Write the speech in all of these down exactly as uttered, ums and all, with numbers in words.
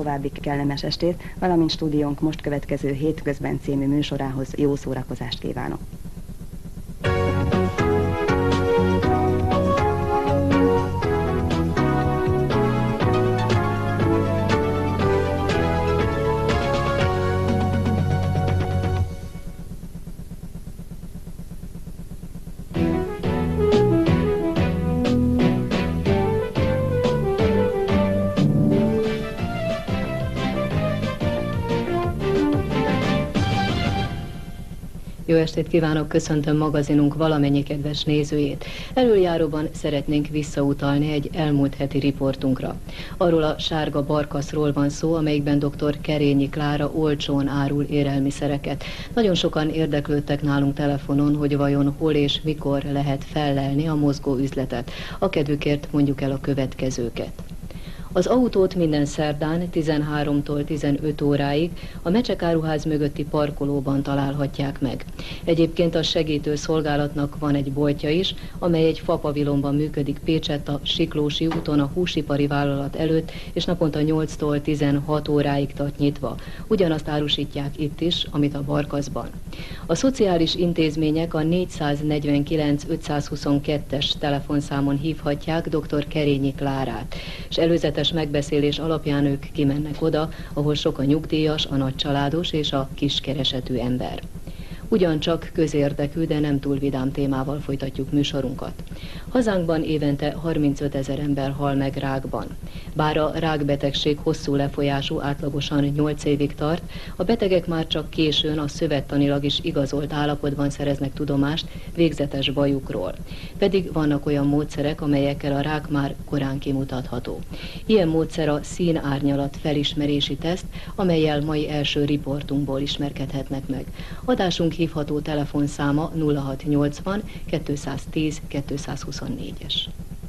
további kellemes estét, valamint stúdiónk most következő Hétközben című műsorához jó szórakozást kívánok. Jó estét kívánok, köszöntöm magazinunk valamennyi kedves nézőjét. Előjáróban szeretnénk visszautalni egy elmúlt heti riportunkra. Arról a sárga barkaszról van szó, amelyikben dr. Kerényi Klára olcsón árul élelmiszereket. Nagyon sokan érdeklődtek nálunk telefonon, hogy vajon hol és mikor lehet fellelni a mozgó üzletet. A kedvükért mondjuk el a következőket. Az autót minden szerdán tizenháromtól tizenöt óráig a Mecsekáruház mögötti parkolóban találhatják meg. Egyébként a segítő szolgálatnak van egy boltja is, amely egy fapavilonban működik Pécsett a Siklósi úton a húsipari vállalat előtt, és naponta nyolctól tizenhat óráig tart nyitva. Ugyanazt árusítják itt is, amit a Barkaszban. A szociális intézmények a négyszáznegyvenkilenc ötszázhuszonkettes telefonszámon hívhatják dr. Kerényi Klárát, és előzetes megbeszélés alapján ők kimennek oda, ahol sok a nyugdíjas, a nagycsaládos és a kiskeresetű ember. Ugyancsak közérdekű, de nem túl vidám témával folytatjuk műsorunkat. Hazánkban évente harmincöt ezer ember hal meg rákban. Bár a rákbetegség hosszú lefolyású, átlagosan nyolc évig tart, a betegek már csak későn a szövettanilag is igazolt állapotban szereznek tudomást végzetes bajukról. Pedig vannak olyan módszerek, amelyekkel a rák már korán kimutatható. Ilyen módszer a színárnyalat felismerési teszt, amellyel mai első riportunkból ismerkedhetnek meg. Adásunk hívható telefonszáma nulla hat nyolcvan kétszáz-tíz kétszázhuszonnégyes.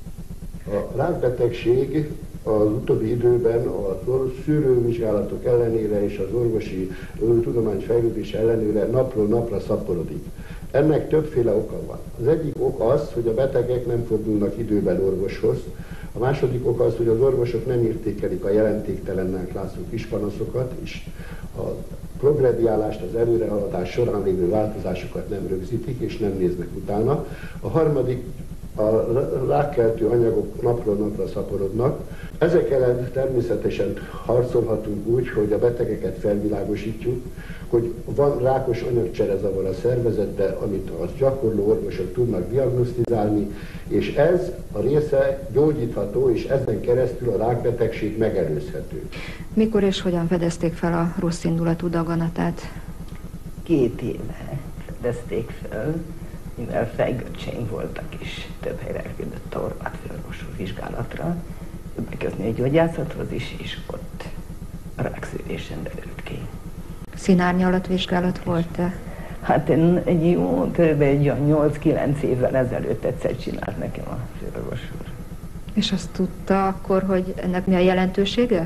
A rákbetegség az utóbbi időben a szűrővizsgálatok ellenére és az orvosi tudományfejlődés ellenére napról napra szaporodik. Ennek többféle oka van. Az egyik ok az, hogy a betegek nem fordulnak időben orvoshoz. A második ok az, hogy az orvosok nem értékelik a jelentéktelennek látszó kispanaszokat, és a progrediálást, az előrehaladás során lévő változásokat nem rögzítik, és nem néznek utána. A harmadik, a rákkeltő anyagok napról napra szaporodnak. Ezek ellen természetesen harcolhatunk úgy, hogy a betegeket felvilágosítjuk, hogy van rákos anyagcserezavar a szervezetben, amit a gyakorló orvosok tudnak diagnosztizálni, és ez a része gyógyítható, és ezen keresztül a rákbetegség megelőzhető. Mikor és hogyan fedezték fel a rossz indulatú daganatát? Két éve fedezték fel, mivel fejgörcseim voltak, és több helyre elküldött a horvát főorvosú vizsgálatra, többek között egy gyógyászathoz is, és ott a rákszűrésen derült ki. Színárnyalatvizsgálat volt-e? Hát én egy jó, kb. egy nyolc-kilenc évvel ezelőtt egyszer csinált nekem a főorvos úr. És azt tudta akkor, hogy ennek mi a jelentősége?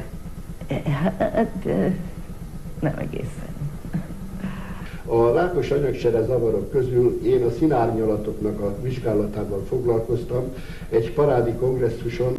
Hát nem egészen. A rákos anyagcsere zavarok közül én a színárnyalatoknak a vizsgálatával foglalkoztam. Egy parádi kongresszuson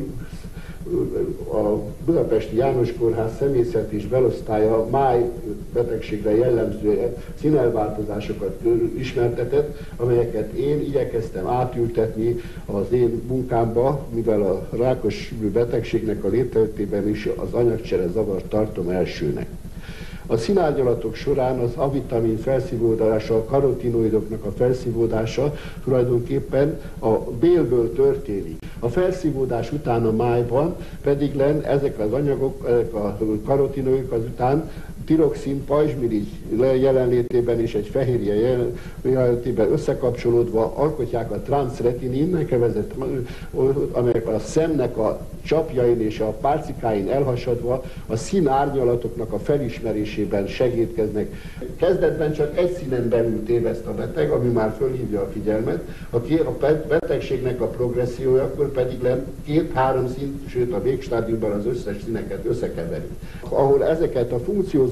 a Budapesti János Kórház személyzet és belosztálya máj betegségre jellemző színelváltozásokat ismertetett, amelyeket én igyekeztem átültetni az én munkámba, mivel a rákos betegségnek a létrejöttében is az anyagcsere zavart tartom elsőnek. A színárnyalatok során az A-vitamin felszívódása, a karotinoidoknak a felszívódása tulajdonképpen a bélből történik. A felszívódás után a májban pedig len ezek az anyagok, ezek a karotinoidok azután tiroxin, pajzsmirigy jelenlétében és egy fehérje jelenlétében összekapcsolódva alkotják a transretininnek nevezett, amelyek a szemnek a csapjain és a pálcikáin elhasadva a színárnyalatoknak a felismerésében segítkeznek. Kezdetben csak egy színen belül téveszt a beteg, ami már fölhívja a figyelmet, a betegségnek a progressziója, akkor pedig len két-három szín, sőt a végstádiumban az összes színeket összekeveri. Ahol ezeket a funkciózavarokat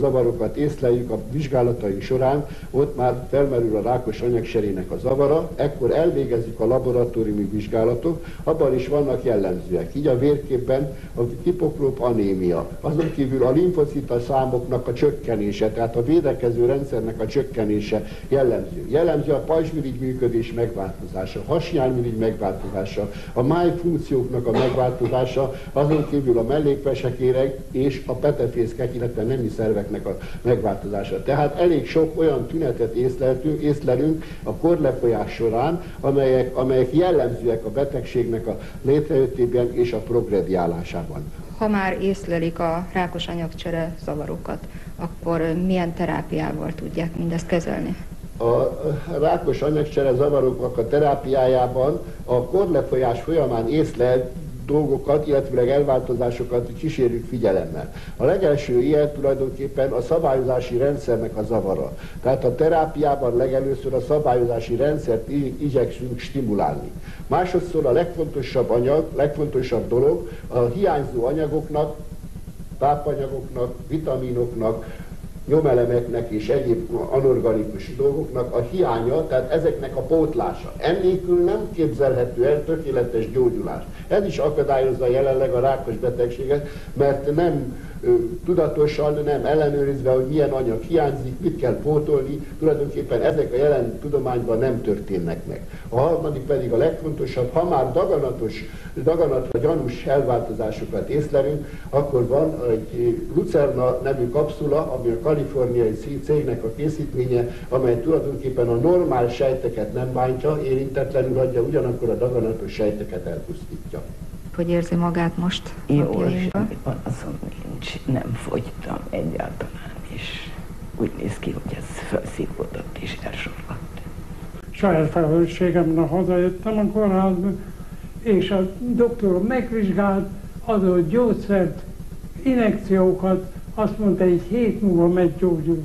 zavarokat észleljük a vizsgálataink során, ott már felmerül a rákos anyagcserének a zavara, ekkor elvégezzük a laboratóriumi vizsgálatok, abban is vannak jellemzőek. Így a vérképben a hipoklóp anémia, azon kívül a limfocita számoknak a csökkenése, tehát a védekező rendszernek a csökkenése jellemző. Jellemző a pajzsmirigy működés megváltozása, hasnyálmirigy megváltozása, a máj funkcióknak a megváltozása, azon kívül a mellékvesekéreg és a petefészkek, illetve nemi szerveknek a megváltozása. Tehát elég sok olyan tünetet észleltünk, észlelünk a korlefolyás során, amelyek, amelyek jellemzőek a betegségnek a létrejöttében és a progrediálásában. Ha már észlelik a rákos anyagcsere zavarokat, akkor milyen terápiával tudják mindezt kezelni? A rákos anyagcsere zavaroknak a terápiájában a korlefolyás folyamán észlelt dolgokat, illetve elváltozásokat kísérjük figyelemmel. A legelső ilyen tulajdonképpen a szabályozási rendszernek a zavara. Tehát a terápiában legelőször a szabályozási rendszert igyekszünk stimulálni. Másodszor a legfontosabb anyag, legfontosabb dolog a hiányzó anyagoknak, tápanyagoknak, vitaminoknak, nyomelemeknek és egyéb anorganikus dolgoknak a hiánya, tehát ezeknek a pótlása. Ennélkül nem képzelhető el tökéletes gyógyulás. Ez is akadályozza jelenleg a rákos betegséget, mert nem tudatosan, nem ellenőrizve, hogy milyen anyag hiányzik, mit kell pótolni, tulajdonképpen ezek a jelen tudományban nem történnek meg. A harmadik pedig a legfontosabb, ha már daganatos, daganatra gyanús elváltozásokat észlelünk, akkor van egy Lucerna nevű kapszula, ami a kaliforniai cégnek a készítménye, amely tulajdonképpen a normál sejteket nem bántja, érintetlenül hagyja, ugyanakkor a daganatos sejteket elpusztítja. Hogy érzi magát most? Jó, semmi panaszom nincs, nem fogytam egyáltalán, és úgy néz ki, hogy ez felszívódott és elsorvadt. Saját felelősségemre hazajöttem a kórházba, és a doktor megvizsgált, adott gyógyszert, injekciókat, azt mondta, egy hét múlva meggyógyul.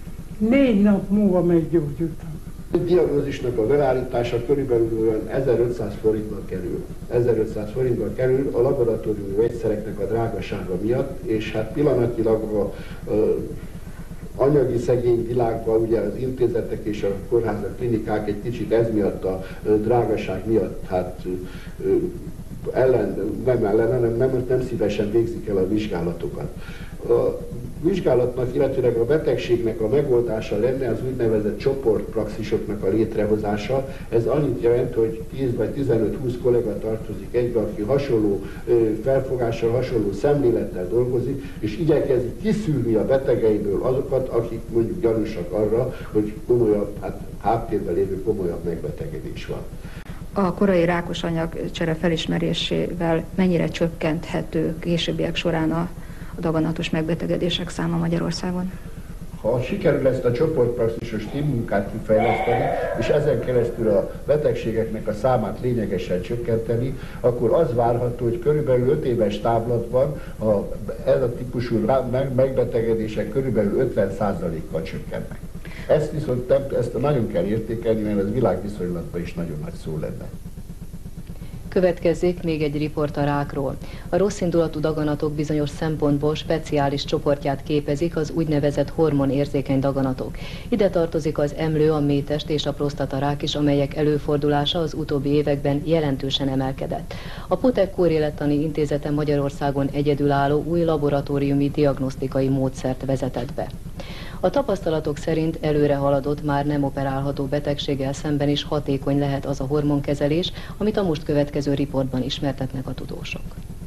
Négy nap múlva meggyógyultam. A diagnózisnak a beállítása körülbelül olyan ezerötszáz forintba kerül. ezerötszáz forintba kerül a laboratóriumi vegyszereknek a drágasága miatt, és hát pillanatilag a, a anyagi szegény világban ugye az intézetek és a kórházak, klinikák egy kicsit ez miatt a drágaság miatt hát ellen, nem ellen, hanem nem, nem szívesen végzik el a vizsgálatokat. A vizsgálatnak, illetőleg a betegségnek a megoldása lenne az úgynevezett csoportpraxisoknak a létrehozása. Ez annyit jelent, hogy tíz vagy tizenöt-húsz kollega tartozik egybe, aki hasonló felfogással, hasonló szemlélettel dolgozik, és igyekezik kiszűrni a betegeiből azokat, akik mondjuk gyanúsak arra, hogy komolyabb, hát háttérben lévő komolyabb megbetegedés van. A korai rákos anyagcsere felismerésével mennyire csökkenthető későbbiek során a a daganatos megbetegedések száma Magyarországon? Ha sikerül ezt a csoportpraxisos témmunkát kifejleszteni, és ezen keresztül a betegségeknek a számát lényegesen csökkenteni, akkor az várható, hogy körülbelül öt éves távlatban a, ez a típusú megbetegedések körülbelül ötven százalékkal csökkennek. Ezt viszont ezt nagyon kell értékelni, mert ez világviszonylatban is nagyon nagy szó lenne. Következzék még egy riport a rákról. A rosszindulatú daganatok bizonyos szempontból speciális csoportját képezik az úgynevezett hormonérzékeny daganatok. Ide tartozik az emlő, a méhtest és a prostatarák is, amelyek előfordulása az utóbbi években jelentősen emelkedett. A Potek Kórélettani Intézete Magyarországon egyedülálló új laboratóriumi diagnosztikai módszert vezetett be. A tapasztalatok szerint előre haladott, már nem operálható betegséggel szemben is hatékony lehet az a hormonkezelés, amit a most következő riportban ismertetnek a tudósok.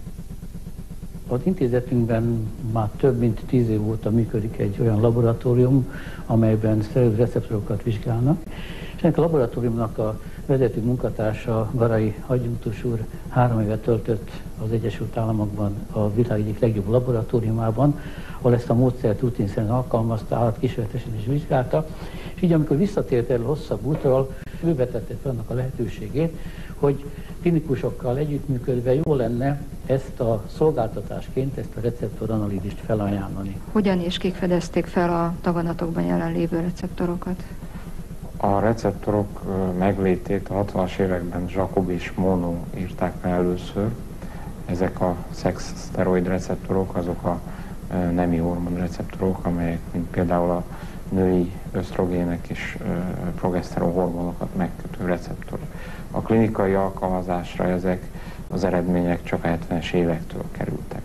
Az intézetünkben már több mint tíz év óta működik egy olyan laboratórium, amelyben szervező receptorokat vizsgálnak, és ennek a laboratóriumnak a vezető munkatársa, Garai adjunktus úr három évet töltött az Egyesült Államokban a világ egyik legjobb laboratóriumában, ahol ezt a módszert rutinszerűen alkalmazta, állatkísérletesen is vizsgálta, és így amikor visszatért el hosszabb útról, ő vetette fel annak a lehetőségét, hogy klinikusokkal együttműködve jó lenne ezt a szolgáltatásként, ezt a receptoranalízist felajánlani. Hogyan és kik fedezték fel a daganatokban jelenlévő receptorokat? A receptorok meglétét a hatvanas években Jacob és Monod írták meg először. Ezek a szex-szteroid receptorok, azok a nemi hormonreceptorok, amelyek mint például a női ösztrogének és progeszteron hormonokat megkötő receptorok. A klinikai alkalmazásra ezek az eredmények csak a hetvenes évektől kerültek.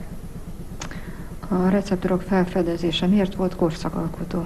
A receptorok felfedezése miért volt korszakalkotó?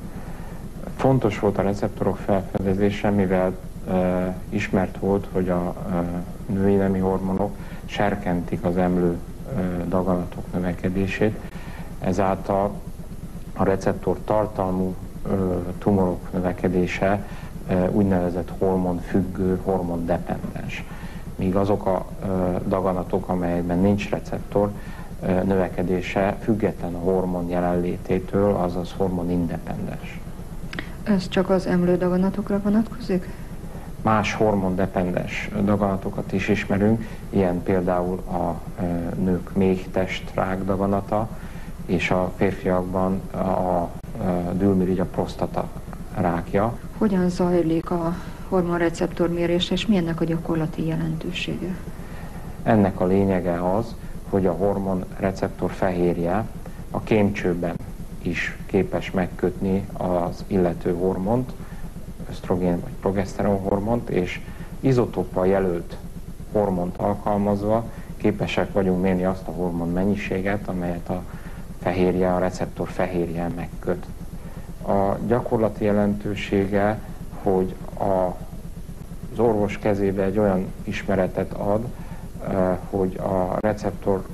Fontos volt a receptorok felfedezése, mivel e, ismert volt, hogy a e, női nemi hormonok serkentik az emlő e, daganatok növekedését, ezáltal a receptor tartalmú e, tumorok növekedése e, úgynevezett hormonfüggő, hormondependens. Míg azok a e, daganatok, amelyekben nincs receptor, e, növekedése független a hormon jelenlététől, azaz hormonindependens. Ez csak az emlődaganatokra vonatkozik? Más hormondependens daganatokat is ismerünk, ilyen például a e, nők méhtest-rák daganata, és a férfiakban a, a dűlmirigy, a prostata rákja. Hogyan zajlik a hormonreceptor mérés, és mi ennek a gyakorlati jelentősége? Ennek a lényege az, hogy a hormonreceptor fehérje a kémcsőben is képes megkötni az illető hormont, ösztrogén vagy progeszteron hormont, és izotóppal jelölt hormont alkalmazva képesek vagyunk mérni azt a hormon mennyiséget, amelyet a fehérje, a receptor fehérje megköt. A gyakorlati jelentősége, hogy a, az orvos kezébe egy olyan ismeretet ad, hogy a receptor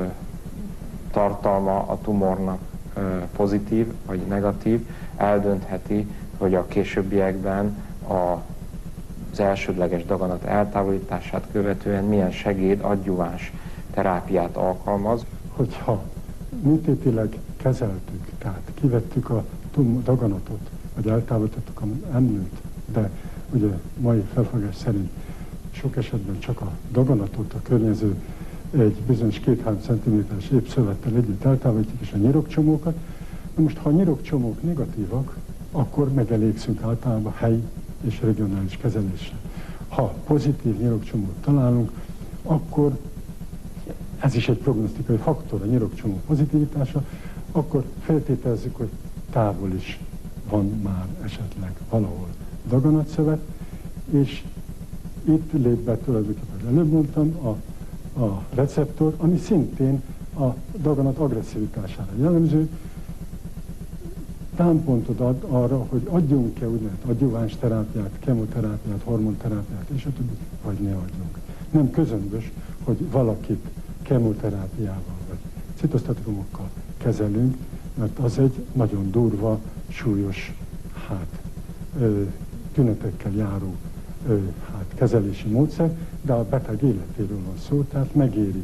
tartalma a tumornak pozitív vagy negatív, eldöntheti, hogy a későbbiekben a, az elsődleges daganat eltávolítását követően milyen segéd, adjuváns terápiát alkalmaz. Hogyha műtétileg kezeltük, tehát kivettük a daganatot, vagy eltávolítottuk az emlőt, de ugye mai felfogás szerint sok esetben csak a daganatot, a környező egy bizonyos két-három centiméteres épszövettel együtt eltávolítjuk, és a nyirokcsomókat. Na most, ha a nyirokcsomók negatívak, akkor megelégszünk általában helyi és regionális kezelésre. Ha pozitív nyirokcsomót találunk, akkor ez is egy prognosztikai faktor, a nyirokcsomó pozitivitása, akkor feltételezzük, hogy távol is van már esetleg valahol daganatszövet, és itt lép be tulajdonképpen, előbb mondtam, a, a receptor, ami szintén a daganat agresszivitására jellemző, támpontot ad arra, hogy adjunk-e úgynevezett adjuváns terápiát, kemoterápiát, hormonterápiát, és a többi, vagy ne adjunk. Nem közömbös, hogy valakit kemoterápiával vagy citosztatikumokkal kezelünk, mert az egy nagyon durva, súlyos, hát, ö, tünetekkel járó ö, hát, kezelési módszer, de a beteg életéről van szó, tehát megéri.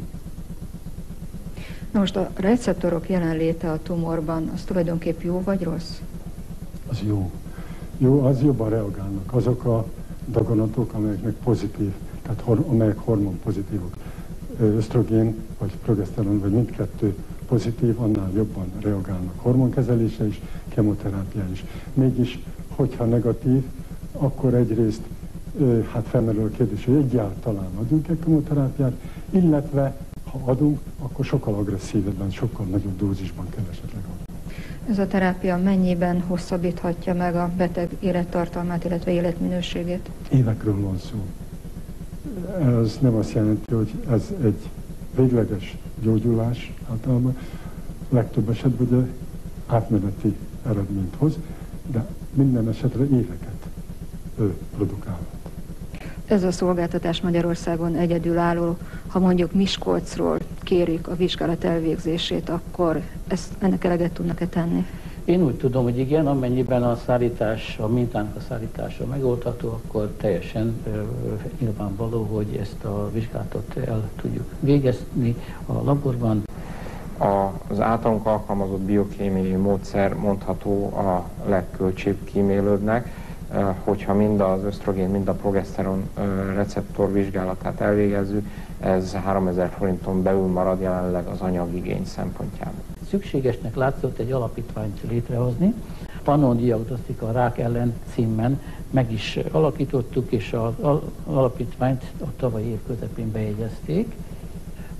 Na most a receptorok jelenléte a tumorban, az tulajdonképp jó vagy rossz? Az jó. Jó, az jobban reagálnak. Azok a daganatok, amelyeknek pozitív, tehát hor, amelyek hormonpozitívok, ösztrogén vagy progeszteron, vagy mindkettő pozitív, annál jobban reagálnak hormonkezelése is, kemoterápia is. Mégis, hogyha negatív, akkor egyrészt hát felmerül a kérdés, hogy egyáltalán adunk-e kemoterápiát, illetve ha adunk, akkor sokkal agresszívebben, sokkal nagyobb dózisban kell esetleg adni. Ez a terápia mennyiben hosszabbíthatja meg a beteg élettartalmát, illetve életminőségét? Évekről van szó. Ez nem azt jelenti, hogy ez egy végleges gyógyulás általában. Legtöbb esetben ugye átmeneti eredményt hoz, de minden esetre éveket ő produkálhat. Ez a szolgáltatás Magyarországon egyedülálló. Ha mondjuk Miskolcról kérik a vizsgálat elvégzését, akkor ezt, ennek eleget tudnak-e tenni? Én úgy tudom, hogy igen, amennyiben a szállítás, a mintának a szállítása megoldható, akkor teljesen ö, nyilvánvaló, hogy ezt a vizsgálatot el tudjuk végezni a laborban. Az általunk alkalmazott biokémiai módszer mondható a legköltségkímélőbbnek, hogyha mind az ösztrogén, mind a progeszteron receptor vizsgálatát elvégezzük, ez háromezer forinton belül marad jelenleg az anyagigény szempontjából. Szükségesnek látszott egy alapítványt létrehozni. Pannon Diagnosztika Rák ellen címen meg is alakítottuk, és az alapítványt a tavalyi év közepén bejegyezték.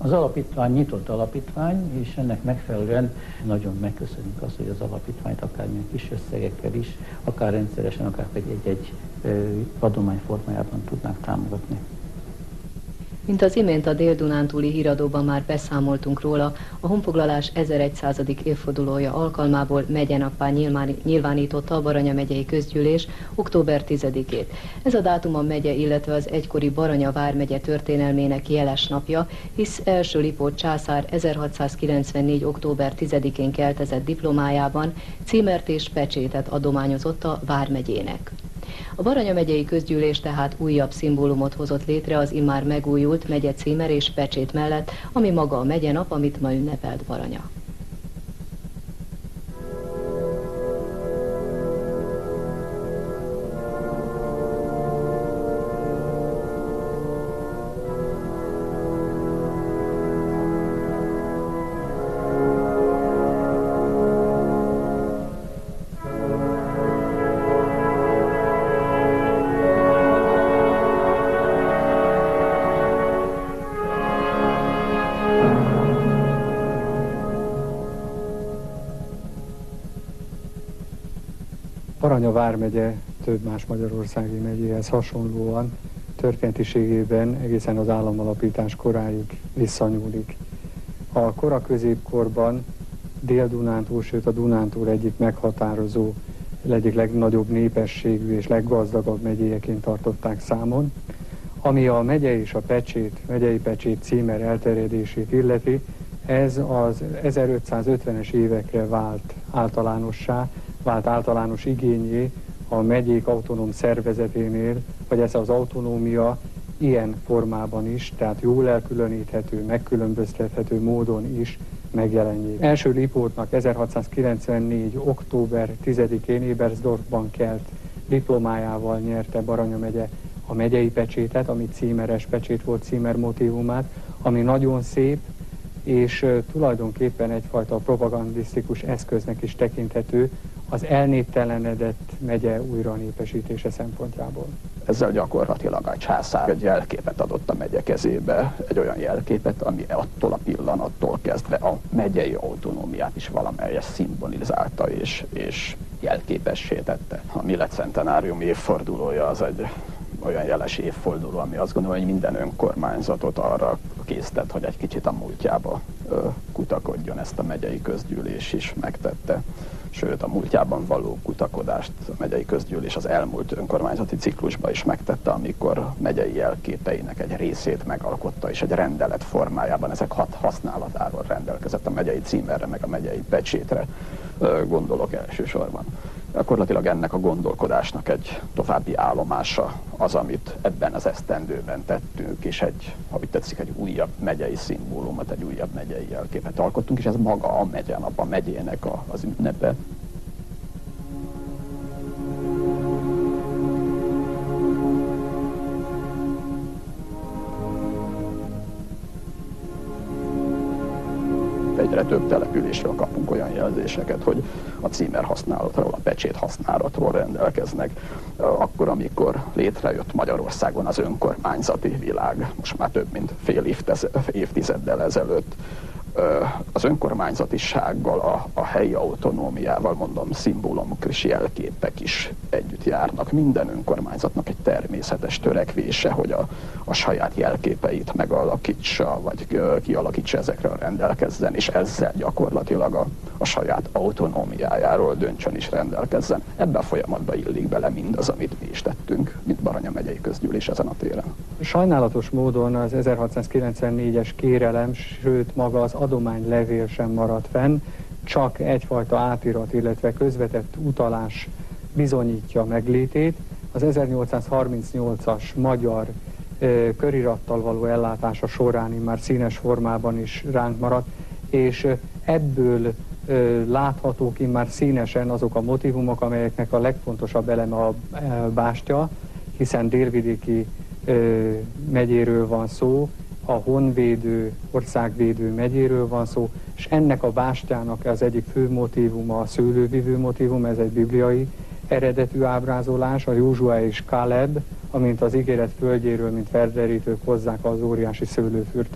Az alapítvány nyitott alapítvány, és ennek megfelelően nagyon megköszönjük azt, hogy az alapítványt akármilyen kis összegekkel is, akár rendszeresen, akár pedig egy-egy adomány formájában tudnák támogatni. Mint az imént a Dél-Dunántúli híradóban már beszámoltunk róla, a honfoglalás ezerszázadik évfordulója alkalmából megyenappá nyilvánította a Baranya megyei közgyűlés október tizedikét. Ez a dátum a megye, illetve az egykori Baranya vármegye történelmének jeles napja, hisz első Lipót császár ezerhatszázkilencvennégy október tizedikén keltezett diplomájában címert és pecsétet adományozott a vármegyének. A Baranya megyei közgyűlés tehát újabb szimbólumot hozott létre az immár megújult megye címer és pecsét mellett, ami maga a megyenap, amit ma ünnepelt Baranya. Baranya vármegye több más magyarországi megyéhez hasonlóan történetiségében egészen az államalapítás koráig visszanyúlik. A kora középkorban Dél-Dunántúl, sőt a Dunántúl egyik meghatározó, egyik legnagyobb népességű és leggazdagabb megyéjeként tartották számon. Ami a megye és a pecsét, megyei pecsét címer elterjedését illeti, ez az ezerötszázötvenes évekre vált általánossá, vált általános igényé a megyék autonóm szervezeténél, hogy ez az autonómia ilyen formában is, tehát jól elkülöníthető, megkülönböztethető módon is megjelenjék. Első Lipótnak ezerhatszázkilencvennégy október tizedikén Ebersdorfban kelt diplomájával nyerte Baranya megye a megyei pecsétet, ami címeres pecsét volt, címer motívumát, ami nagyon szép, és uh, tulajdonképpen egyfajta propagandisztikus eszköznek is tekinthető az elnéptelenedett megye újra népesítése szempontjából. Ezzel gyakorlatilag a császár egy jelképet adott a megye kezébe, egy olyan jelképet, ami attól a pillanattól kezdve a megyei autonómiát is valamelyes szimbolizálta és, és jelképessé tette. A milletcentenárium évfordulója az egy olyan jeles évforduló, ami azt gondolom, hogy minden önkormányzatot arra késztet, hogy egy kicsit a múltjába ö, kutakodjon. Ezt a megyei közgyűlés is megtette. Sőt, a múltjában való kutakodást a megyei közgyűlés az elmúlt önkormányzati ciklusban is megtette, amikor megyei jelképeinek egy részét megalkotta, és egy rendelet formájában ezek hat használatáról rendelkezett, a megyei címerre, meg a megyei pecsétre gondolok elsősorban. Gyakorlatilag ennek a gondolkodásnak egy további állomása az, amit ebben az esztendőben tettünk, és egy, ha úgy tetszik, egy újabb megyei szimbólumot, egy újabb megyei jelképet alkottunk, és ez maga a megyenap, a megyének a, az ünnepe. Egyre több településről kapunk olyan jelzéseket, hogy a címer használatról, a pecsét használatról rendelkeznek. Akkor, amikor létrejött Magyarországon az önkormányzati világ, most már több mint fél évtizeddel ezelőtt, az önkormányzatisággal, a, a helyi autonómiával, mondom, szimbólumok és jelképek is együtt járnak. Minden önkormányzatnak egy természetes törekvése, hogy a, a saját jelképeit megalakítsa, vagy kialakítsa, ezekről rendelkezzen, és ezzel gyakorlatilag a, a saját autonómiájáról döntsön is rendelkezzen. Ebben a folyamatban illik bele mindaz, amit mi is tettünk, mint Baranya megyei közgyűlés ezen a téren. Sajnálatos módon az ezerhatszázkilencvennégyes kérelem, sőt maga az adománylevél sem maradt fenn, csak egyfajta átirat, illetve közvetett utalás bizonyítja meglétét. Az ezernyolcszázharmincnyolcas magyar ö, körirattal való ellátása során már színes formában is ránk maradt, és ebből ö, láthatók immár színesen azok a motívumok, amelyeknek a legfontosabb eleme a e, bástya, hiszen délvidéki ö, megyéről van szó, a honvédő, országvédő megyéről van szó, és ennek a bástyának az egyik fő motívuma a szőlővivő motívum, ez egy bibliai eredetű ábrázolás, a Józsuá és Káleb, amint az ígéret földjéről, mint felderítők hozzák az óriási szőlőfürtöt.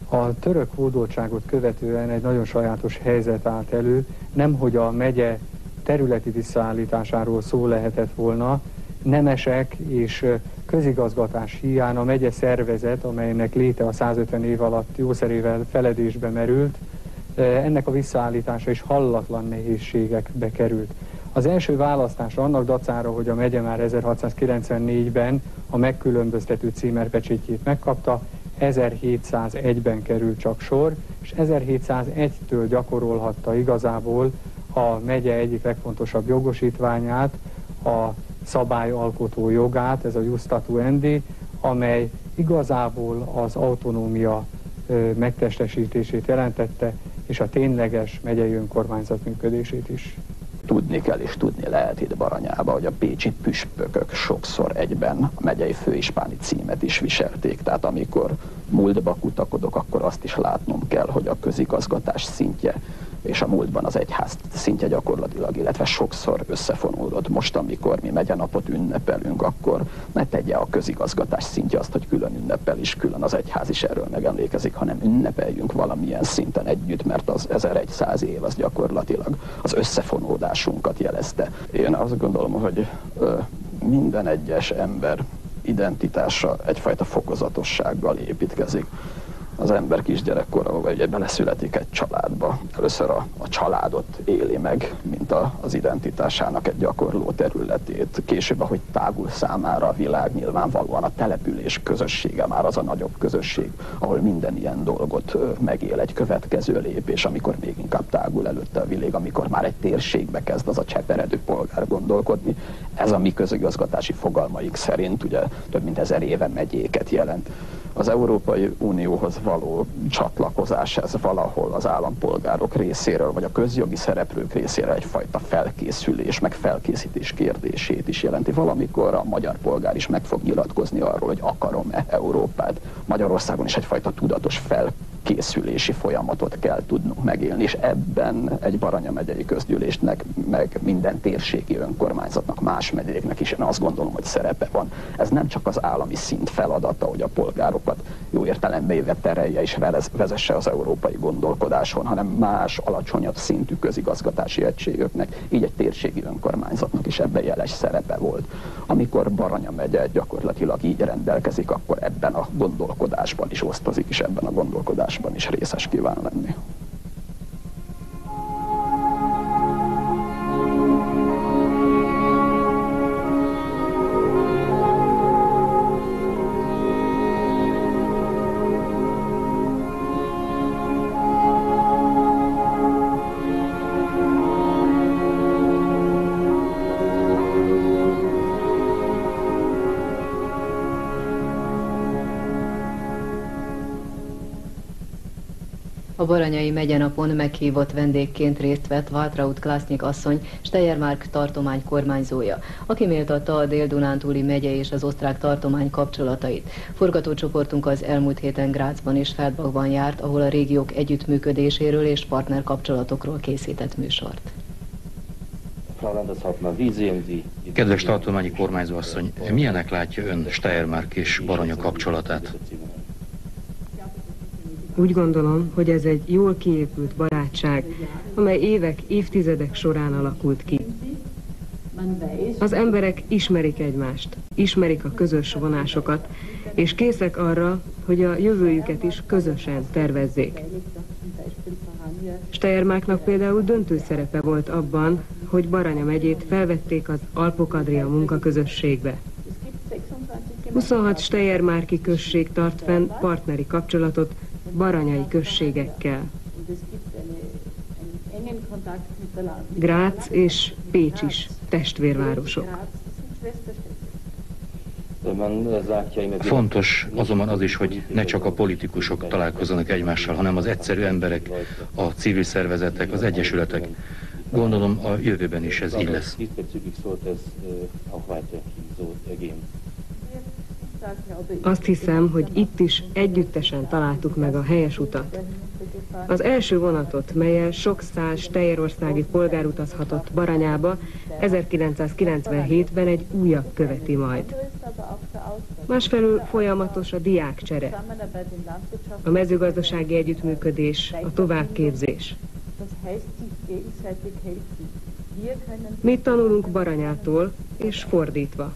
A török hódoltságot követően egy nagyon sajátos helyzet állt elő, nemhogy a megye területi visszaállításáról szó lehetett volna, nemesek és közigazgatás hiány a megye szervezet, amelynek léte a százötven év alatt jószerével feledésbe merült, ennek a visszaállítása is hallatlan nehézségekbe került. Az első választásra annak dacára, hogy a megye már ezerhatszázkilencvennégyben a megkülönböztető címerpecsétjét megkapta, ezerhétszázegyben került csak sor, és ezerhétszázegytől gyakorolhatta igazából a megye egyik legfontosabb jogosítványát, a szabályalkotó jogát, ez a jus statuendi, amely igazából az autonómia ö, megtestesítését jelentette, és a tényleges megyei önkormányzat működését is. Tudni kell és tudni lehet itt Baranyába, hogy a pécsi püspökök sokszor egyben a megyei főispáni címet is viselték. Tehát amikor múltba kutakodok, akkor azt is látnom kell, hogy a közigazgatás szintje és a múltban az egyház szintje gyakorlatilag, illetve sokszor összefonódott. Most, amikor mi megyenapot ünnepelünk, akkor ne tegye a közigazgatás szintje azt, hogy külön ünnepel is, külön az egyház is erről megemlékezik, hanem ünnepeljünk valamilyen szinten együtt, mert az ezerszáz év az gyakorlatilag az összefonódásunkat jelezte. Én azt gondolom, hogy ö, minden egyes ember identitása egyfajta fokozatossággal építkezik. Az ember kisgyerekkorban vagy beleszületik egy családba. Először a, a családot éli meg, mint a, az identitásának egy gyakorló területét. Később, ahogy tágul számára a világ, nyilvánvalóan a település közössége már az a nagyobb közösség, ahol minden ilyen dolgot megél egy következő lépés, amikor még inkább tágul előtte a világ, amikor már egy térségbe kezd az a cseperedő polgár gondolkodni. Ez a mi közigazgatási fogalmaik szerint ugye több mint ezer éve megyéket jelent. Az Európai Unióhoz való csatlakozás, ez valahol az állampolgárok részéről, vagy a közjogi szereplők részéről egyfajta felkészülés, meg felkészítés kérdését is jelenti. Valamikor a magyar polgár is meg fog nyilatkozni arról, hogy akarom-e Európát. Magyarországon is egyfajta tudatos felkészülési folyamatot kell tudnunk megélni, és ebben egy Baranya megyei közgyűlésnek, meg minden térségi önkormányzatnak, más megyéknek is én azt gondolom, hogy szerepe van. Ez nem csak az állami szint feladata, hogy a polgárok jó értelemben véve terelje és vezesse az európai gondolkodáson, hanem más, alacsonyabb szintű közigazgatási egységeknek, így egy térségi önkormányzatnak is ebben jeles szerepe volt. Amikor Baranya megye gyakorlatilag így rendelkezik, akkor ebben a gondolkodásban is osztozik, és ebben a gondolkodásban is részes kíván lenni. A Baranyai megyenapon meghívott vendégként részt vett Waltraud Klasnyik asszony, Steiermark tartomány kormányzója, aki méltatta a Dél-Dunántúli megye és az osztrák tartomány kapcsolatait. Forgatócsoportunk az elmúlt héten Grazban és Feldbachban járt, ahol a régiók együttműködéséről és partnerkapcsolatokról készített műsort. Kedves tartományi kormányzóasszony, milyenek látja ön Steiermark és Baranya kapcsolatát? Úgy gondolom, hogy ez egy jól kiépült barátság, amely évek, évtizedek során alakult ki. Az emberek ismerik egymást, ismerik a közös vonásokat, és készek arra, hogy a jövőjüket is közösen tervezzék. Steiermarknak például döntő szerepe volt abban, hogy Baranya megyét felvették az Alpok-Adria munkaközösségbe. huszonhat steiermarki község tart fenn partneri kapcsolatot baranyai községekkel. Grác és Pécs is testvérvárosok. Fontos azonban az is, hogy ne csak a politikusok találkozzanak egymással, hanem az egyszerű emberek, a civil szervezetek, az egyesületek. Gondolom a jövőben is ez így lesz. Azt hiszem, hogy itt is együttesen találtuk meg a helyes utat. Az első vonatot, mellyel sok száz steirországi polgár utazhatott Baranyába, ezerkilencszázkilencvenhétben egy újabb követi majd. Másfelől folyamatos a diákcsere, a mezőgazdasági együttműködés, a továbbképzés. Mi tanulunk Baranyától, és fordítva.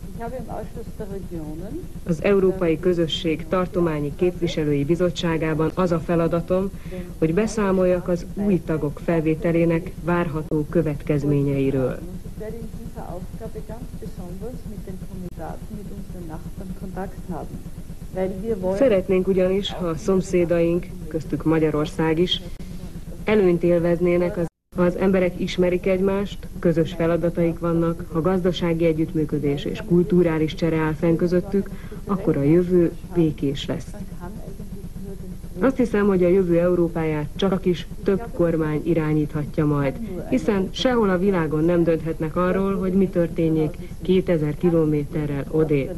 Az Európai Közösség Tartományi Képviselői Bizottságában az a feladatom, hogy beszámoljak az új tagok felvételének várható következményeiről. Szeretnénk ugyanis, ha a szomszédaink, köztük Magyarország is, előnyt élveznének az Ha az emberek ismerik egymást, közös feladataik vannak, ha gazdasági együttműködés és kulturális csere áll fenn közöttük, akkor a jövő békés lesz. Azt hiszem, hogy a jövő Európáját csak is több kormány irányíthatja majd, hiszen sehol a világon nem dönthetnek arról, hogy mi történjék kétezer kilométerrel odébb.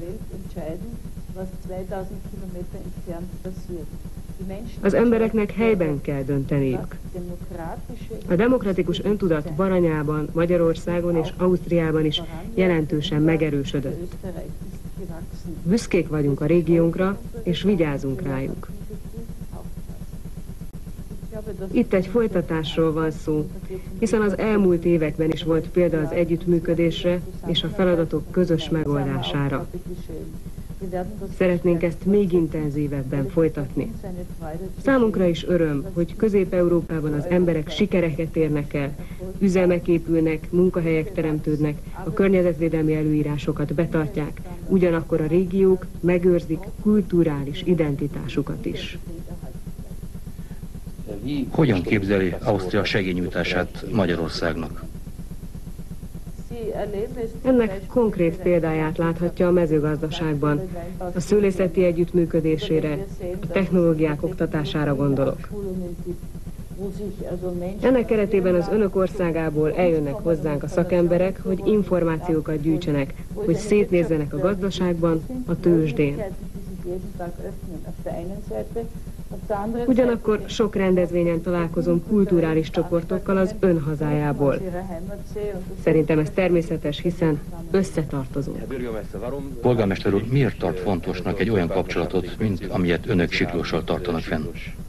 Az embereknek helyben kell dönteniük. A demokratikus öntudat Baranyában, Magyarországon és Ausztriában is jelentősen megerősödött. Büszkék vagyunk a régiónkra, és vigyázunk rájuk. Itt egy folytatásról van szó, hiszen az elmúlt években is volt példa az együttműködésre és a feladatok közös megoldására. Szeretnénk ezt még intenzívebben folytatni. Számunkra is öröm, hogy Közép-Európában az emberek sikereket érnek el, üzemek épülnek, munkahelyek teremtődnek, a környezetvédelmi előírásokat betartják, ugyanakkor a régiók megőrzik kulturális identitásukat is. Hogyan képzeli Ausztria segélynyújtását Magyarországnak? Ennek konkrét példáját láthatja a mezőgazdaságban. A szőlészeti együttműködésére, a technológiák oktatására gondolok. Ennek keretében az önök országából eljönnek hozzánk a szakemberek, hogy információkat gyűjtsenek, hogy szétnézzenek a gazdaságban, a tőzsdén. Ugyanakkor sok rendezvényen találkozom kulturális csoportokkal az ön hazájából. Szerintem ez természetes, hiszen összetartozunk. Polgármester úr, miért tart fontosnak egy olyan kapcsolatot, mint amilyet önök Siklóssal tartanak fenn?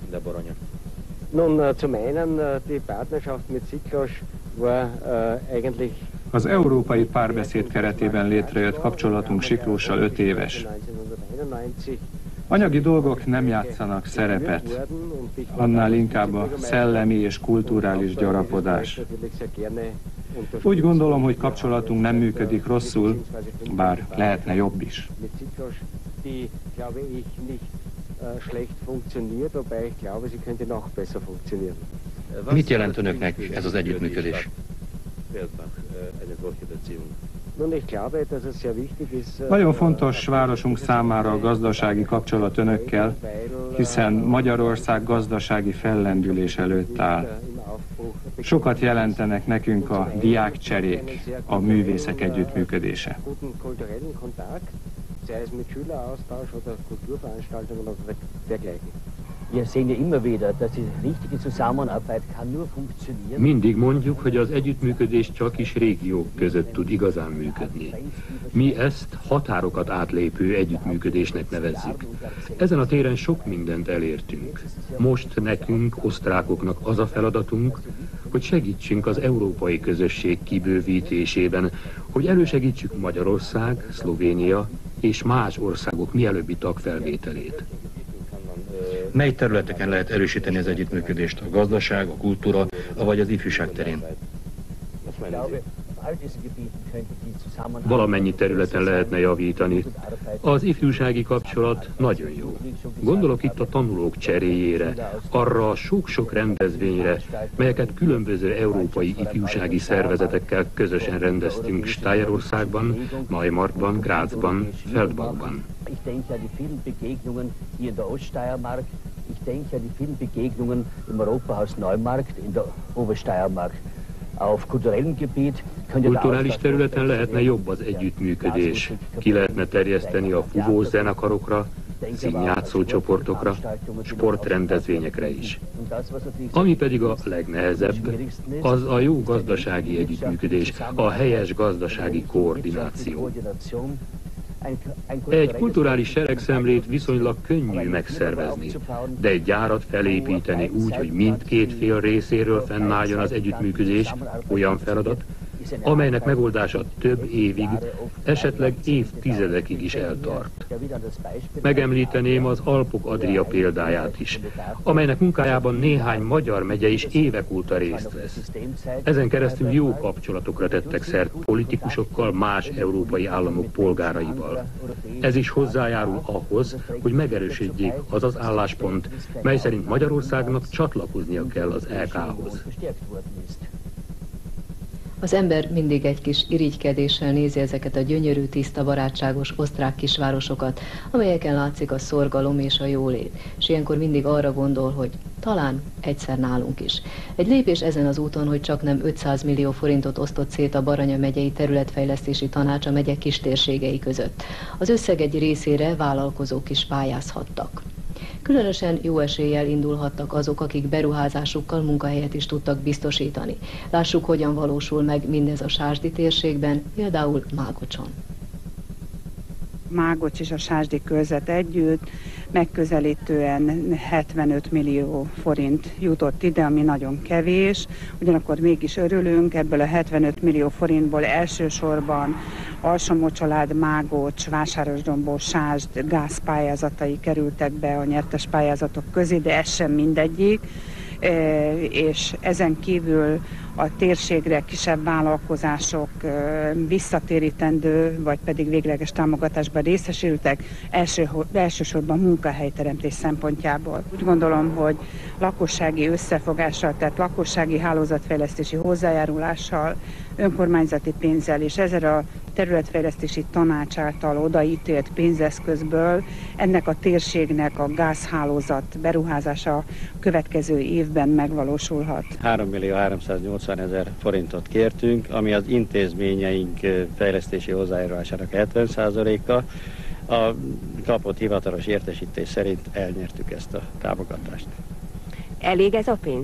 Az európai párbeszéd keretében létrejött kapcsolatunk Siklóssal öt éves. Anyagi dolgok nem játszanak szerepet, annál inkább a szellemi és kulturális gyarapodás. Úgy gondolom, hogy kapcsolatunk nem működik rosszul, bár lehetne jobb is. Mit jelent önöknek ez az együttműködés? Nagyon fontos városunk számára a gazdasági kapcsolat önökkel, hiszen Magyarország gazdasági fellendülés előtt áll. Sokat jelentenek nekünk a diákcserék, a művészek együttműködése. Mindig mondjuk, hogy az együttműködés csak is régiók között tud igazán működni. Mi ezt határokat átlépő együttműködésnek nevezzük. Ezen a téren sok mindent elértünk. Most nekünk, osztrákoknak az a feladatunk, hogy segítsünk az európai közösség kibővítésében, hogy elősegítsük Magyarország, Szlovénia és más országok mielőbbi tagfelvételét. Mely területeken lehet erősíteni az együttműködést? A gazdaság, a kultúra, vagy az ifjúság terén? Valamennyi területen lehetne javítani. Az ifjúsági kapcsolat nagyon jó. Gondolok itt a tanulók cseréjére, arra a sok-sok rendezvényre, melyeket különböző európai ifjúsági szervezetekkel közösen rendeztünk Steierországban, Neumarktban, Grazban, Feldbachban. Ich denke an die vielen Begegnungen hier in der Oststeiermark. Ich denke an die vielen Begegnungen im Europahaus Neumarkt in der Obersteiermark. Auf kulturellem Gebiet Kulturális területen lehetne jobb az együttműködés. Ki lehetne terjeszteni a fúvós zenekarokra, színjátszó csoportokra, sportrendezvényekre is. Ami pedig a legnehezebb, az a jó gazdasági együttműködés, a helyes gazdasági koordináció. Egy kulturális seregszemlét viszonylag könnyű megszervezni, de egy gyárat felépíteni úgy, hogy mindkét fél részéről fennálljon az együttműködés, olyan feladat, amelynek megoldása több évig, esetleg évtizedekig is eltart. Megemlíteném az Alpok-Adria példáját is, amelynek munkájában néhány magyar megye is évek óta részt vesz. Ezen keresztül jó kapcsolatokra tettek szert politikusokkal, más európai államok polgáraival. Ez is hozzájárul ahhoz, hogy megerősödjék az az álláspont, mely szerint Magyarországnak csatlakoznia kell az é ká-hoz. Az ember mindig egy kis irigykedéssel nézi ezeket a gyönyörű, tiszta, barátságos osztrák kisvárosokat, amelyeken látszik a szorgalom és a jólét, és ilyenkor mindig arra gondol, hogy talán egyszer nálunk is. Egy lépés ezen az úton, hogy csak nem ötszáz millió forintot osztott szét a Baranya megyei területfejlesztési tanács a megye kistérségei között. Az összeg egy részére vállalkozók is pályázhattak. Különösen jó eséllyel indulhattak azok, akik beruházásukkal munkahelyet is tudtak biztosítani. Lássuk, hogyan valósul meg mindez a Sásdi térségben, például Mágocson. Mágocs és a Sásdi körzet együtt megközelítően hetvenöt millió forint jutott ide, ami nagyon kevés, ugyanakkor mégis örülünk, ebből a hetvenöt millió forintból elsősorban Alsó-Mocsalád, Mágocs, Vásárosdombó, Sásd gázpályázatai kerültek be a nyertes pályázatok közé, de ez sem mindegyik, és ezen kívül a térségre kisebb vállalkozások visszatérítendő, vagy pedig végleges támogatásban részesültek, első, elsősorban munkahelyteremtés szempontjából. Úgy gondolom, hogy lakossági összefogással, tehát lakossági hálózatfejlesztési hozzájárulással, önkormányzati pénzzel és ezzel a területfejlesztési tanács által odaítélt pénzeszközből ennek a térségnek a gázhálózat beruházása következő évben megvalósulhat. három millió háromszáznyolcvan ezer forintot kértünk, ami az intézményeink fejlesztési hozzájárulásának hetven százaléka. A kapott hivatalos értesítés szerint elnyertük ezt a támogatást. Elég ez a pénz?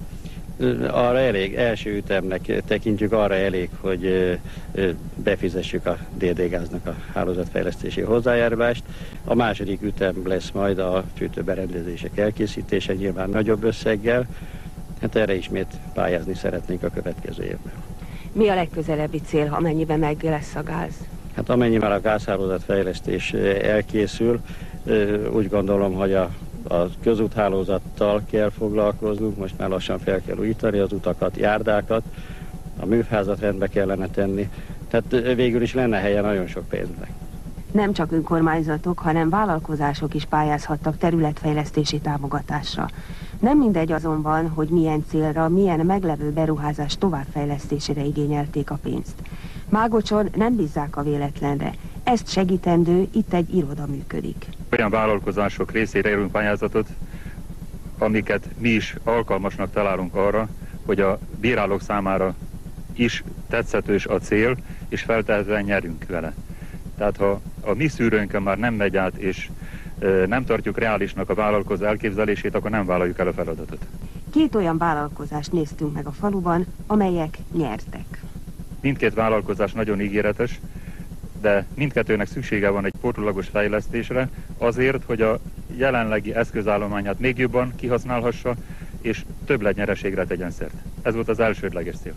Arra elég, első ütemnek tekintjük, arra elég, hogy befizessük a dé dé gáznak a hálózatfejlesztési hozzájárulást. A második ütem lesz majd a fűtőberendezések elkészítése, nyilván nagyobb összeggel. Hát erre ismét pályázni szeretnénk a következő évben. Mi a legközelebbi cél, amennyiben meg lesz a gáz? Hát amennyiben a gázhálózatfejlesztés elkészül, úgy gondolom, hogy a A közúthálózattal kell foglalkoznunk, most már lassan fel kell újítani az utakat, járdákat, a műfázat rendbe kellene tenni, tehát végül is lenne helye nagyon sok pénznek. Nem csak önkormányzatok, hanem vállalkozások is pályázhattak területfejlesztési támogatásra. Nem mindegy azonban, hogy milyen célra, milyen meglevő beruházás továbbfejlesztésére igényelték a pénzt. Mágocson nem bízzák a véletlenre. Ezt segítendő, itt egy iroda működik. Olyan vállalkozások részére érünk pályázatot, amiket mi is alkalmasnak találunk arra, hogy a bírálók számára is tetszetős a cél, és feltehetően nyerünk vele. Tehát ha a mi szűrőnkön már nem megy át, és e, nem tartjuk reálisnak a vállalkozó elképzelését, akkor nem vállaljuk el a feladatot. Két olyan vállalkozást néztünk meg a faluban, amelyek nyertek. Mindkét vállalkozás nagyon ígéretes, de mindkettőnek szüksége van egy pótlólagos fejlesztésre azért, hogy a jelenlegi eszközállományát még jobban kihasználhassa, és több nyereségre tegyen szert. Ez volt az elsődleges cél.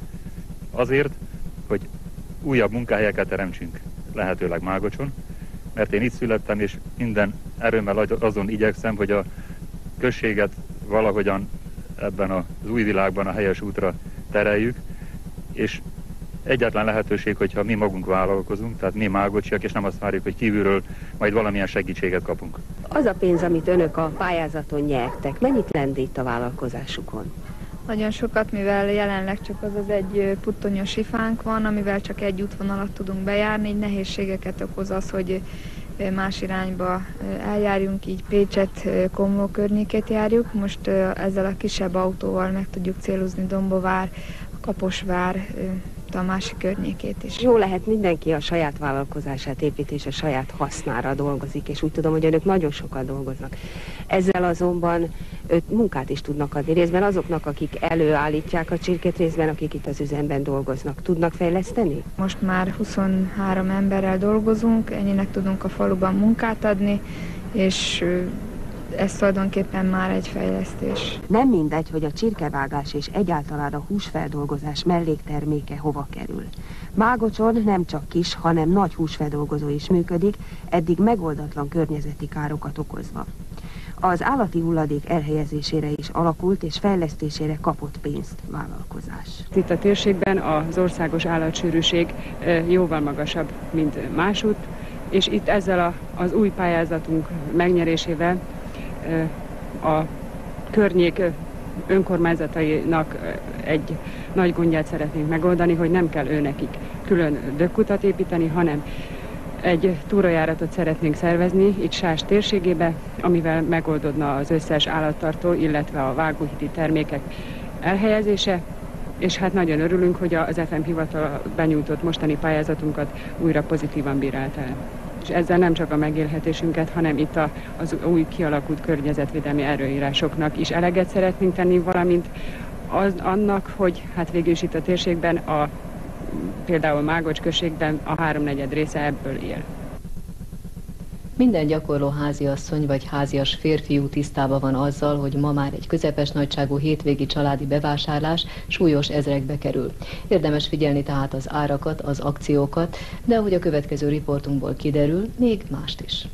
Azért, hogy újabb munkahelyeket teremtsünk, lehetőleg Mágocson, mert én itt születtem, és minden erőmmel azon igyekszem, hogy a községet valahogyan ebben az új világban a helyes útra tereljük, és egyetlen lehetőség, hogyha mi magunk vállalkozunk, tehát mi mágocsiak, és nem azt várjuk, hogy kívülről majd valamilyen segítséget kapunk. Az a pénz, amit önök a pályázaton nyertek, mennyit lendít a vállalkozásukon? Nagyon sokat, mivel jelenleg csak az az egy puttonyos sifánk van, amivel csak egy útvonalat tudunk bejárni, így nehézségeket okoz az, hogy más irányba eljárjunk, így Pécset, Komló környékét járjuk. Most ezzel a kisebb autóval meg tudjuk célozni Dombovár, Kaposvár, bemutatta a másik környékét is. Jó lehet, mindenki a saját vállalkozását épít és a saját hasznára dolgozik, és úgy tudom, hogy önök nagyon sokat dolgoznak. Ezzel azonban munkát is tudnak adni, részben azoknak, akik előállítják a csirkét, részben akik itt az üzemben dolgoznak. Tudnak fejleszteni? Most már huszonhárom emberrel dolgozunk, ennyinek tudunk a faluban munkát adni, és ez tulajdonképpen már egy fejlesztés. Nem mindegy, hogy a csirkevágás és egyáltalán a húsfeldolgozás mellékterméke hova kerül. Mágocson nem csak kis, hanem nagy húsfeldolgozó is működik, eddig megoldatlan környezeti károkat okozva. Az állati hulladék elhelyezésére is alakult és fejlesztésére kapott pénzt vállalkozás. Itt a térségben az országos állatsűrűség jóval magasabb, mint másút, és itt ezzel a, az új pályázatunk megnyerésével a környék önkormányzatainak egy nagy gondját szeretnénk megoldani, hogy nem kell őnekik külön dögkutat építeni, hanem egy túrajáratot szeretnénk szervezni itt Sás térségébe, amivel megoldódna az összes állattartó, illetve a vágóhidi termékek elhelyezése, és hát nagyon örülünk, hogy az ef em hivatal benyújtott mostani pályázatunkat újra pozitívan bírált el. És ezzel nem csak a megélhetésünket, hanem itt a, az új kialakult környezetvédelmi erőírásoknak is eleget szeretnénk tenni, valamint az, annak, hogy hát végül is itt a térségben, a, például Mágocs községben a háromnegyed része ebből él. Minden gyakorló háziasszony vagy házias férfiú tisztában van azzal, hogy ma már egy közepes nagyságú hétvégi családi bevásárlás súlyos ezrekbe kerül. Érdemes figyelni tehát az árakat, az akciókat, de ahogy a következő riportunkból kiderül, még mást is.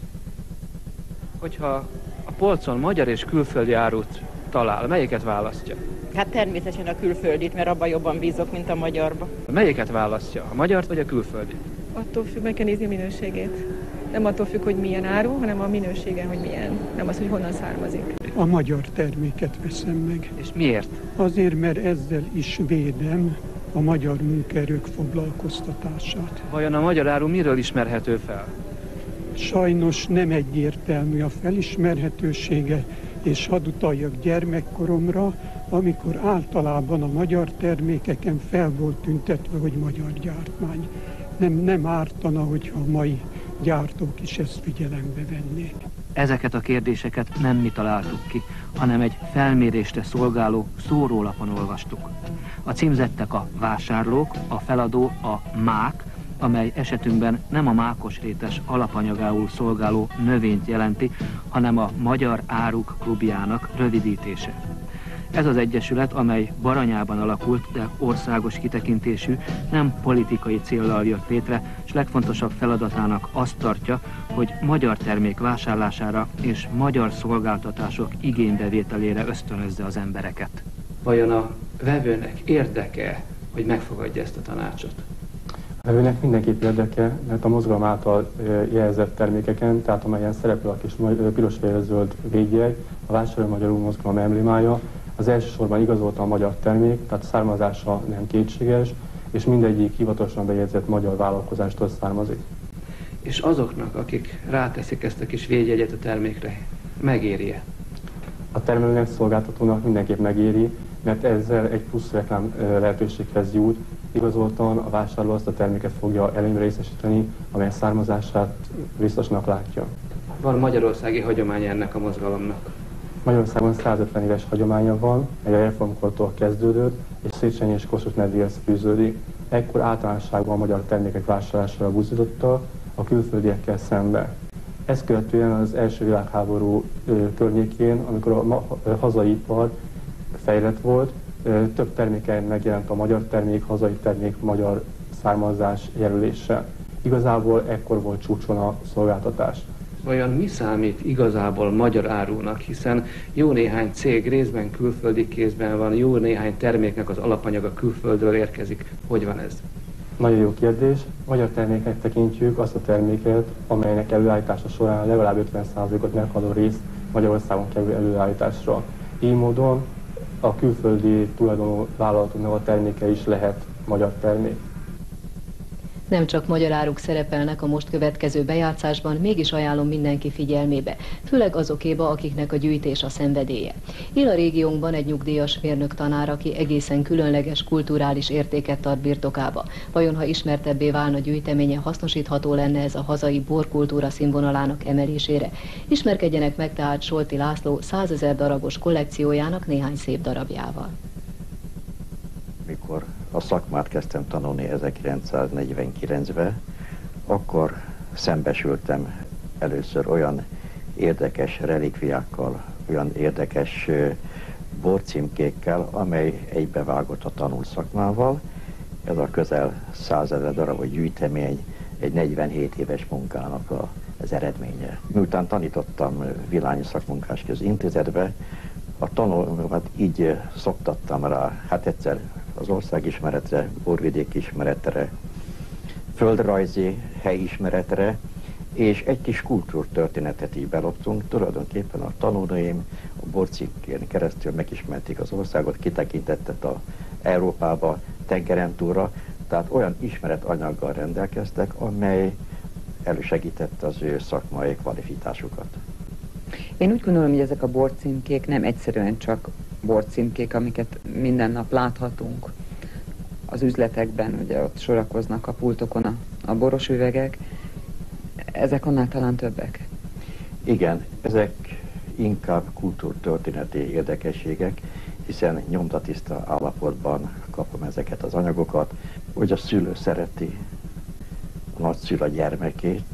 Hogyha a polcon magyar és külföldi árut talál, melyiket választja? Hát természetesen a külföldit, mert abban jobban bízok, mint a magyarba. Melyiket választja? A magyart vagy a külföldit? Attól függ, meg kell nézni a minőségét. Nem attól függ, hogy milyen áru, hanem a minősége, hogy milyen. Nem az, hogy honnan származik. A magyar terméket veszem meg. És miért? Azért, mert ezzel is védem a magyar munkaerők foglalkoztatását. Vajon a magyar áru miről ismerhető fel? Sajnos nem egyértelmű a felismerhetősége, és hadd utaljak gyermekkoromra, amikor általában a magyar termékeken fel volt tüntetve, hogy magyar gyártmány. Nem, nem ártana, hogyha a mai gyártók is ezt figyelembe vennék. Ezeket a kérdéseket nem mi találtuk ki, hanem egy felmérésre szolgáló szórólapon olvastuk. A címzettek a vásárlók, a feladó a mák, amely esetünkben nem a mákosrétes alapanyagául szolgáló növényt jelenti, hanem a Magyar Áruk Klubjának rövidítése. Ez az egyesület, amely Baranyában alakult, de országos kitekintésű, nem politikai céllal jött létre, és legfontosabb feladatának azt tartja, hogy magyar termék vásárlására és magyar szolgáltatások igénybevételére ösztönözze az embereket. Vajon a vevőnek érdeke, hogy megfogadja ezt a tanácsot? A vevőnek mindenképp érdeke, mert a mozgalom által jelzett termékeken, tehát amelyen szerepel a kis piros-fehér-zöld védjegy, a Vásárolj Magyarul mozgalom emblémája, az elsősorban igazoltan a magyar termék, tehát származása nem kétséges, és mindegyik hivatalosan bejegyzett magyar vállalkozástól származik. És azoknak, akik ráteszik ezt a kis védjegyet a termékre, megéri-e? A termelőnek, szolgáltatónak mindenképp megéri, mert ezzel egy plusz reklám lehetőséghez jut. Igazoltan a vásárló azt a terméket fogja előnyre részesíteni, amely származását biztosnak látja. Van magyarországi hagyománya ennek a mozgalomnak? Magyarországon százötven éves hagyománya van, egy a reformkortól kezdődött, és Széchenyi és Kossuth nedvéhez fűződik. Ekkor általánosságban a magyar termékek vásárlására buzdította a külföldiekkel szembe. Ezt követően az első világháború ö, környékén, amikor a, ma, a hazai ipar fejlett volt, ö, több terméken megjelent a magyar termék, hazai termék, magyar származás jelölése. Igazából ekkor volt csúcson a szolgáltatás. Vajon mi számít igazából magyar árúnak, hiszen jó néhány cég részben külföldi kézben van, jó néhány terméknek az alapanyaga külföldről érkezik. Hogy van ez? Nagyon jó kérdés. Magyar terméknek tekintjük azt a terméket, amelynek előállítása során legalább ötven százalékot meghaladó rész Magyarországon kerül előállításra. Így módon a külföldi tulajdonú vállalatoknak a terméke is lehet magyar termék. Nem csak magyar áruk szerepelnek a most következő bejátszásban, mégis ajánlom mindenki figyelmébe, főleg azokéba, akiknek a gyűjtés a szenvedélye. Él a régiónkban egy nyugdíjas mérnök tanár, aki egészen különleges kulturális értéket tart birtokába. Vajon, ha ismertebbé válna gyűjteménye, hasznosítható lenne ez a hazai borkultúra színvonalának emelésére? Ismerkedjenek meg tehát Solti László százezer darabos kollekciójának néhány szép darabjával. Mikor a szakmát kezdtem tanulni ezerkilencszáznegyvenkilencben, akkor szembesültem először olyan érdekes relikviákkal, olyan érdekes borcímkékkel, amely egybevágott a tanult szakmával. Ez a közel százezer darabos gyűjtemény egy negyvenhét éves munkának a, az eredménye. Miután tanítottam Villányi Szakmunkások Intézetbe, a tanulmányomat így szoktattam rá, hát egyszer az országismeretre, borvidék ismeretre, földrajzi helyismeretre, és egy kis kultúrtörténetet így beloptunk. Tulajdonképpen a tanulóim a borcímkén keresztül megismerték az országot, kitekintettet a Európába, tengeren túlra, tehát olyan ismeretanyaggal rendelkeztek, amely elősegítette az ő szakmai kvalifikásukat. Én úgy gondolom, hogy ezek a borcímkék nem egyszerűen csak borcímkék, amiket minden nap láthatunk az üzletekben, ugye ott sorakoznak a pultokon a, a boros üvegek. Ezek annál talán többek? Igen, ezek inkább kultúrtörténeti érdekességek, hiszen nyomdatiszta állapotban kapom ezeket az anyagokat, hogy a szülő szereti a nagyszülő gyermekét,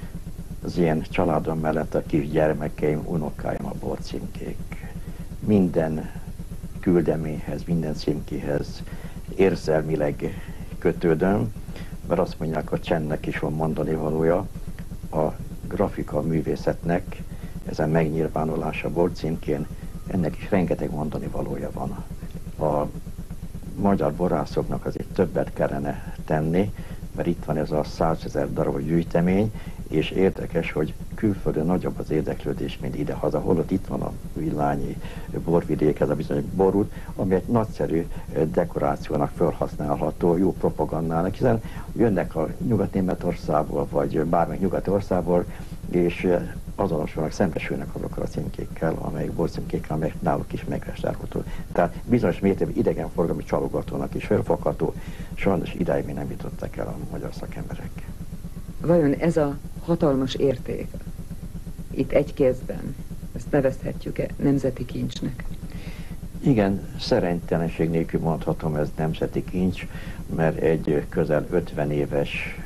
az én családom mellett a kis gyermekeim, unokáim a borcímkék. Minden küldeményhez, minden címkéhez érzelmileg kötődöm, mert azt mondják, a csendnek is van mondani valója, a grafika művészetnek, ezen megnyilvánulása borcímkén, ennek is rengeteg mondani valója van. A magyar borászoknak azért többet kellene tenni, mert itt van ez a százezer darab gyűjtemény, és érdekes, hogy külföldön nagyobb az érdeklődés, mint idehaza, holott itt van a Villányi borvidék, ez a bizonyos borút, ami egy nagyszerű dekorációnak felhasználható, jó propagandának, hiszen jönnek a Nyugat-Németországból, vagy bármely nyugati országból, és azonosulnak, szembesülnek azokkal a címkékkel, amelyek borcímkékkel, amelyek náluk is megvásárolható. Tehát bizonyos mértékben idegenforgalmi csalogatónak is felfogható, sajnos idáig még nem jutottak el a magyar szakemberek. Vajon ez a hatalmas érték itt egy kézben, ezt nevezhetjük-e nemzeti kincsnek? Igen, szerénytelenség nélkül mondhatom, ez nemzeti kincs, mert egy közel ötven éves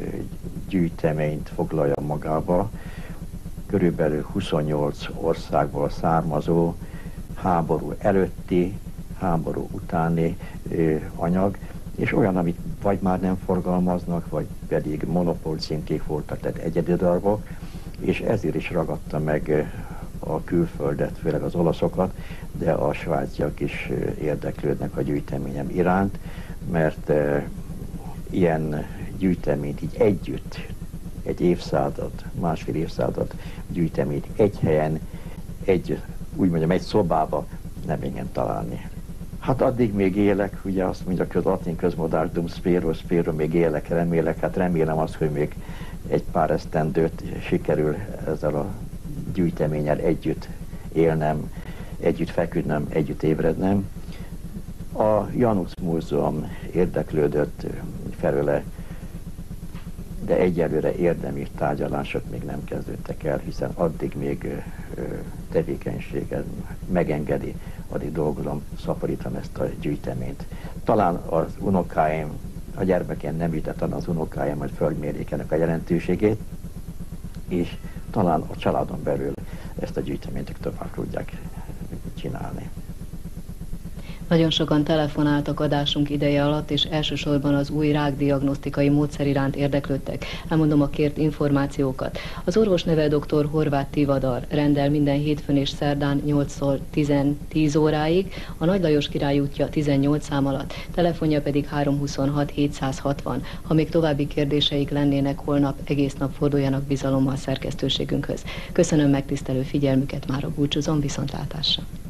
gyűjteményt foglalja magába, körülbelül huszonnyolc országból származó, háború előtti, háború utáni anyag, és olyan, amit vagy már nem forgalmaznak, vagy pedig monopól címkék voltak, tehát egyedi darabok, és ezért is ragadta meg a külföldet, főleg az olaszokat, de a svájciak is érdeklődnek a gyűjteményem iránt, mert e, ilyen gyűjteményt így együtt, egy évszázad, másfél évszázad gyűjteményt egy helyen, egy, úgy mondjam, egy szobába nem ingyen találni. Hát addig még élek, ugye azt mondja, hogy az latin közmondás dum spero, spero, még élek, remélek, hát remélem azt, hogy még egy pár esztendőt sikerül ezzel a gyűjteménnyel együtt élnem, együtt feküdnem, együtt ébrednem. A Janus Múzeum érdeklődött felőle, de egyelőre érdemi tárgyalások még nem kezdődtek el, hiszen addig még tevékenységet megengedi, addig dolgozom, szaporítom ezt a gyűjteményt. Talán az unokáim, a gyermekeim nem jutott, az unokáim majd fölmérik ennek a jelentőségét, és talán a családon belül ezt a gyűjteményt tovább tudják csinálni. Nagyon sokan telefonáltak adásunk ideje alatt, és elsősorban az új rákdiagnosztikai módszer iránt érdeklődtek. Elmondom a kért információkat. Az orvos neve dr. Horváth Tivadar, rendel minden hétfőn és szerdán nyolctól tíz óráig, a Nagy Lajos Király útja tizennyolc szám alatt, telefonja pedig háromszázhuszonhat hétszázhatvan. Ha még további kérdéseik lennének, holnap egész nap forduljanak bizalommal szerkesztőségünkhöz. Köszönöm megtisztelő figyelmüket, mára búcsúzom, viszontlátásra.